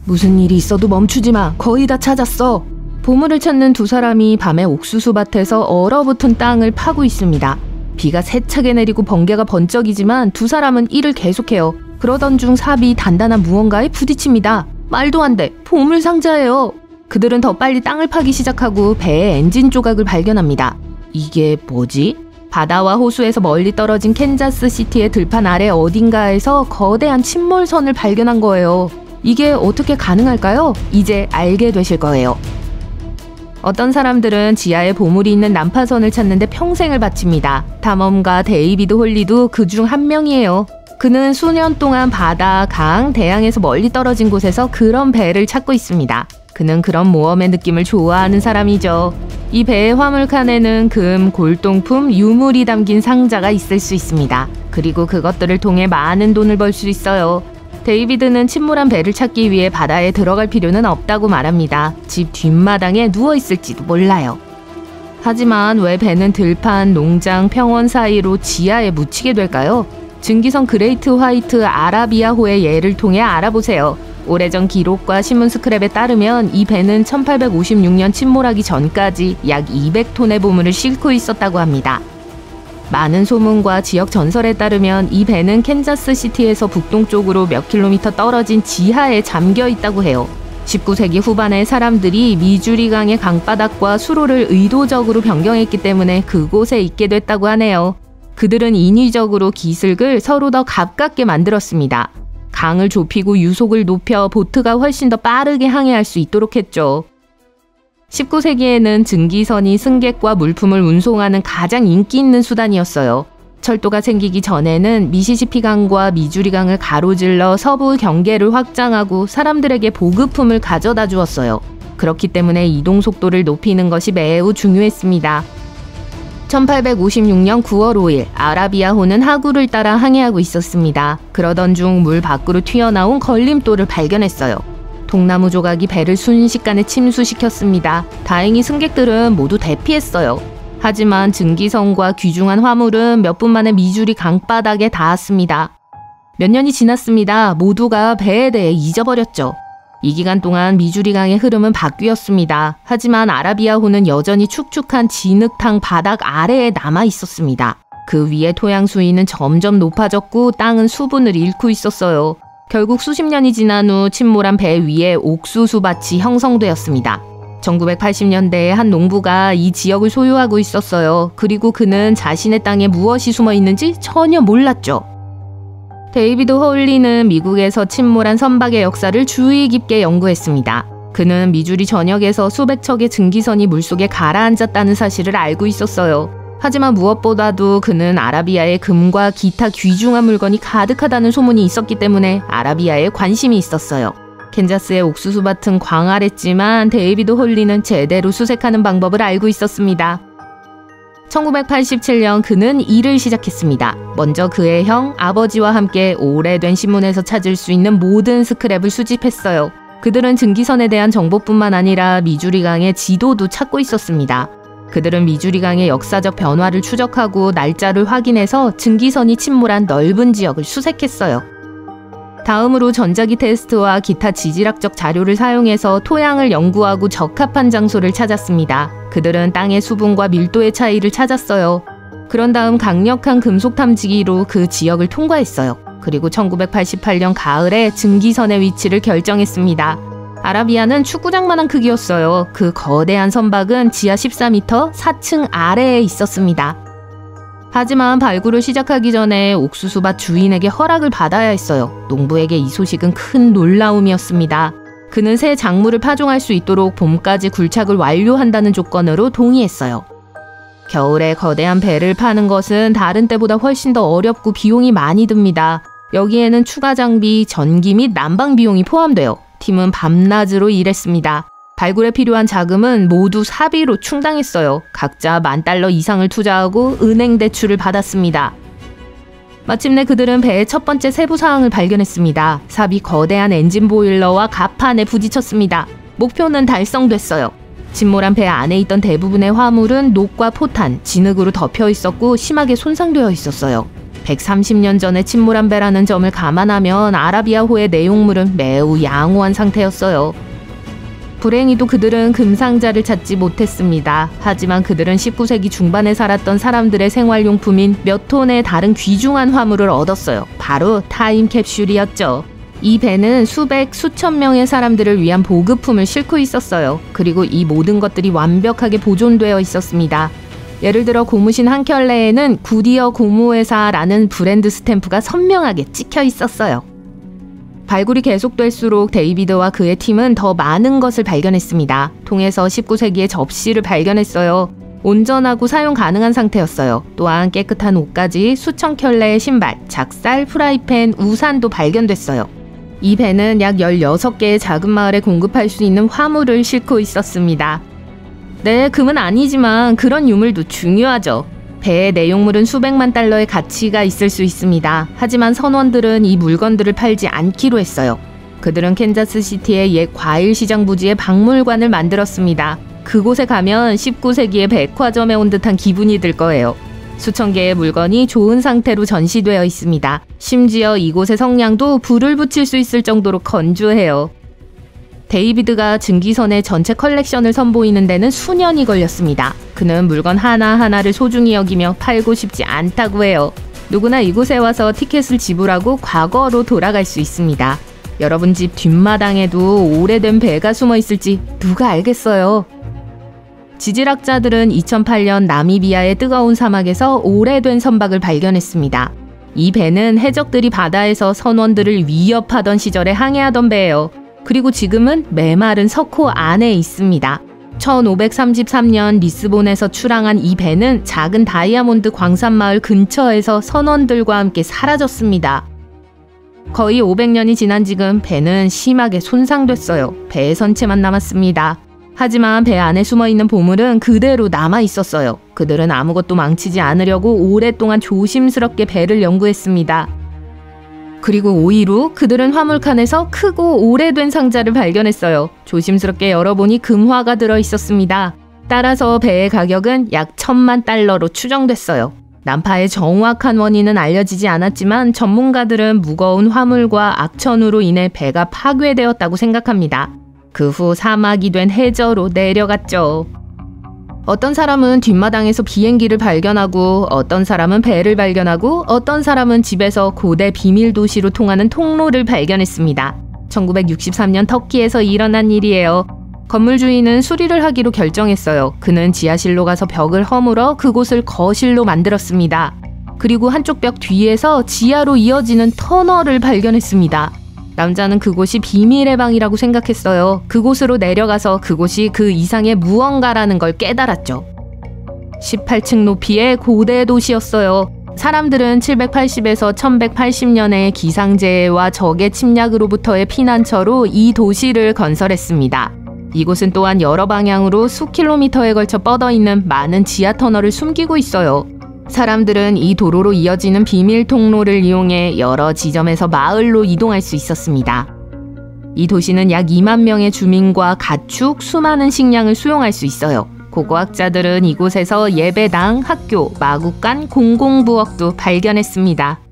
무슨 일이 있어도 멈추지 마. 거의 다 찾았어. 보물을 찾는 두 사람이 밤에 옥수수밭에서 얼어붙은 땅을 파고 있습니다. 비가 세차게 내리고 번개가 번쩍이지만 두 사람은 일을 계속해요. 그러던 중 삽이 단단한 무언가에 부딪힙니다. 말도 안 돼. 보물 상자예요. 그들은 더 빨리 땅을 파기 시작하고 배의 엔진 조각을 발견합니다. 이게 뭐지? 바다와 호수에서 멀리 떨어진 캔자스 시티의 들판 아래 어딘가에서 거대한 침몰선을 발견한 거예요. 이게 어떻게 가능할까요? 이제 알게 되실 거예요. 어떤 사람들은 지하에 보물이 있는 난파선을 찾는데 평생을 바칩니다. 탐험가 데이비드 홀리도 그중 한 명이에요. 그는 수년 동안 바다, 강, 대양에서 멀리 떨어진 곳에서 그런 배를 찾고 있습니다. 그는 그런 모험의 느낌을 좋아하는 사람이죠. 이 배의 화물칸에는 금, 골동품, 유물이 담긴 상자가 있을 수 있습니다. 그리고 그것들을 통해 많은 돈을 벌 수 있어요. 데이비드는 침몰한 배를 찾기 위해 바다에 들어갈 필요는 없다고 말합니다. 집 뒷마당에 누워있을지도 몰라요. 하지만 왜 배는 들판, 농장, 평원 사이로 지하에 묻히게 될까요? 증기선 그레이트 화이트 아라비아호의 예를 통해 알아보세요. 오래전 기록과 신문 스크랩에 따르면 이 배는 1856년 침몰하기 전까지 약 200톤의 보물을 싣고 있었다고 합니다. 많은 소문과 지역 전설에 따르면 이 배는 캔자스 시티에서 북동쪽으로 몇 킬로미터 떨어진 지하에 잠겨 있다고 해요. 19세기 후반에 사람들이 미주리 강의 강바닥과 수로를 의도적으로 변경했기 때문에 그곳에 있게 됐다고 하네요. 그들은 인위적으로 기슭을 서로 더 가깝게 만들었습니다. 강을 좁히고 유속을 높여 보트가 훨씬 더 빠르게 항해할 수 있도록 했죠. 19세기에는 증기선이 승객과 물품을 운송하는 가장 인기 있는 수단이었어요. 철도가 생기기 전에는 미시시피 강과 미주리 강을 가로질러 서부 경계를 확장하고 사람들에게 보급품을 가져다 주었어요. 그렇기 때문에 이동 속도를 높이는 것이 매우 중요했습니다. 1856년 9월 5일 아라비아호는 하구를 따라 항해하고 있었습니다. 그러던 중 물 밖으로 튀어나온 걸림돌을 발견했어요. 통나무 조각이 배를 순식간에 침수시켰습니다. 다행히 승객들은 모두 대피했어요. 하지만 증기선과 귀중한 화물은 몇 분 만에 미주리 강바닥에 닿았습니다. 몇 년이 지났습니다. 모두가 배에 대해 잊어버렸죠. 이 기간 동안 미주리 강의 흐름은 바뀌었습니다. 하지만 아라비아호는 여전히 축축한 진흙탕 바닥 아래에 남아 있었습니다. 그 위에 토양 수위는 점점 높아졌고 땅은 수분을 잃고 있었어요. 결국 수십 년이 지난 후 침몰한 배 위에 옥수수밭이 형성되었습니다. 1980년대에 한 농부가 이 지역을 소유하고 있었어요. 그리고 그는 자신의 땅에 무엇이 숨어 있는지 전혀 몰랐죠. 데이비드 홀리는 미국에서 침몰한 선박의 역사를 주의 깊게 연구했습니다. 그는 미주리 전역에서 수백 척의 증기선이 물속에 가라앉았다는 사실을 알고 있었어요. 하지만 무엇보다도 그는 아라비아의 금과 기타 귀중한 물건이 가득하다는 소문이 있었기 때문에 아라비아에 관심이 있었어요. 캔자스의 옥수수밭은 광활했지만 데이비드 홀리는 제대로 수색하는 방법을 알고 있었습니다. 1987년 그는 일을 시작했습니다. 먼저 그의 형, 아버지와 함께 오래된 신문에서 찾을 수 있는 모든 스크랩을 수집했어요. 그들은 증기선에 대한 정보뿐만 아니라 미주리 강의 지도도 찾고 있었습니다. 그들은 미주리 강의 역사적 변화를 추적하고 날짜를 확인해서 증기선이 침몰한 넓은 지역을 수색했어요. 다음으로 전자기 테스트와 기타 지질학적 자료를 사용해서 토양을 연구하고 적합한 장소를 찾았습니다. 그들은 땅의 수분과 밀도의 차이를 찾았어요. 그런 다음 강력한 금속 탐지기로 그 지역을 통과했어요. 그리고 1988년 가을에 증기선의 위치를 결정했습니다. 아라비아는 축구장만한 크기였어요. 그 거대한 선박은 지하 14m 4층 아래에 있었습니다. 하지만 발굴을 시작하기 전에 옥수수밭 주인에게 허락을 받아야 했어요. 농부에게 이 소식은 큰 놀라움이었습니다. 그는 새 작물을 파종할 수 있도록 봄까지 굴착을 완료한다는 조건으로 동의했어요. 겨울에 거대한 배를 파는 것은 다른 때보다 훨씬 더 어렵고 비용이 많이 듭니다. 여기에는 추가 장비, 전기 및 난방 비용이 포함돼요. 팀은 밤낮으로 일했습니다. 발굴에 필요한 자금은 모두 사비로 충당했어요. 각자 $10,000 이상을 투자하고 은행 대출을 받았습니다. 마침내 그들은 배의 첫 번째 세부 사항을 발견했습니다. 삽이 거대한 엔진 보일러와 갑판에 부딪혔습니다. 목표는 달성됐어요. 침몰한 배 안에 있던 대부분의 화물은 녹과 포탄, 진흙으로 덮여 있었고 심하게 손상되어 있었어요. 130년 전에 침몰한 배라는 점을 감안하면 아라비아호의 내용물은 매우 양호한 상태였어요. 불행히도 그들은 금상자를 찾지 못했습니다. 하지만 그들은 19세기 중반에 살았던 사람들의 생활용품인 몇 톤의 다른 귀중한 화물을 얻었어요. 바로 타임캡슐이었죠. 이 배는 수천 명의 사람들을 위한 보급품을 싣고 있었어요. 그리고 이 모든 것들이 완벽하게 보존되어 있었습니다. 예를 들어 고무신 한 켤레에는 구디어 고무회사라는 브랜드 스탬프가 선명하게 찍혀 있었어요. 발굴이 계속될수록 데이비드와 그의 팀은 더 많은 것을 발견했습니다. 통에서 19세기의 접시를 발견했어요. 온전하고 사용 가능한 상태였어요. 또한 깨끗한 옷까지 수천 켤레의 신발, 작살, 프라이팬, 우산도 발견됐어요. 이 배는 약 16개의 작은 마을에 공급할 수 있는 화물을 싣고 있었습니다. 네, 금은 아니지만 그런 유물도 중요하죠. 배의 내용물은 수백만 달러의 가치가 있을 수 있습니다. 하지만 선원들은 이 물건들을 팔지 않기로 했어요. 그들은 캔자스시티의 옛 과일시장 부지에 박물관을 만들었습니다. 그곳에 가면 19세기의 백화점에 온 듯한 기분이 들 거예요. 수천 개의 물건이 좋은 상태로 전시되어 있습니다. 심지어 이곳의 성냥도 불을 붙일 수 있을 정도로 건조해요. 데이비드가 증기선의 전체 컬렉션을 선보이는 데는 수년이 걸렸습니다. 그는 물건 하나하나를 소중히 여기며 팔고 싶지 않다고 해요. 누구나 이곳에 와서 티켓을 지불하고 과거로 돌아갈 수 있습니다. 여러분 집 뒷마당에도 오래된 배가 숨어 있을지 누가 알겠어요. 지질학자들은 2008년 나미비아의 뜨거운 사막에서 오래된 선박을 발견했습니다. 이 배는 해적들이 바다에서 선원들을 위협하던 시절에 항해하던 배예요. 그리고 지금은 메마른 석호 안에 있습니다. 1533년 리스본에서 출항한 이 배는 작은 다이아몬드 광산마을 근처에서 선원들과 함께 사라졌습니다. 거의 500년이 지난 지금 배는 심하게 손상됐어요. 배의 선체만 남았습니다. 하지만 배 안에 숨어있는 보물은 그대로 남아있었어요. 그들은 아무것도 망치지 않으려고 오랫동안 조심스럽게 배를 연구했습니다. 그리고 5일 후 그들은 화물칸에서 크고 오래된 상자를 발견했어요. 조심스럽게 열어보니 금화가 들어있었습니다. 따라서 배의 가격은 약 1000만 달러로 추정됐어요. 난파의 정확한 원인은 알려지지 않았지만 전문가들은 무거운 화물과 악천후로 인해 배가 파괴되었다고 생각합니다. 그 후 사막이 된 해저로 내려갔죠. 어떤 사람은 뒷마당에서 비행기를 발견하고 어떤 사람은 배를 발견하고 어떤 사람은 집에서 고대 비밀 도시로 통하는 통로를 발견했습니다. 1963년 터키에서 일어난 일이에요. 건물 주인은 수리를 하기로 결정했어요. 그는 지하실로 가서 벽을 허물어 그곳을 거실로 만들었습니다. 그리고 한쪽 벽 뒤에서 지하로 이어지는 터널을 발견했습니다. 남자는 그곳이 비밀의 방이라고 생각했어요. 그곳으로 내려가서 그곳이 그 이상의 무언가라는 걸 깨달았죠. 18층 높이의 고대 도시였어요. 사람들은 780에서 1180년의 기상재해와 적의 침략으로부터의 피난처로 이 도시를 건설했습니다. 이곳은 또한 여러 방향으로 수킬로미터에 걸쳐 뻗어있는 많은 지하터널을 숨기고 있어요. 사람들은 이 도로로 이어지는 비밀 통로를 이용해 여러 지점에서 마을로 이동할 수 있었습니다. 이 도시는 약 2만 명의 주민과 가축, 수많은 식량을 수용할 수 있어요. 고고학자들은 이곳에서 예배당, 학교, 마구간, 공공부엌도 발견했습니다.